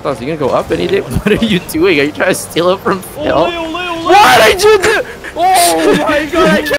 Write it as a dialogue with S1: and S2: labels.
S1: Thought you gonna go up any day? What are you doing? Are you trying to steal it from Phil?
S2: Ole, ole, ole.
S1: What did you do? Oh my god! I can't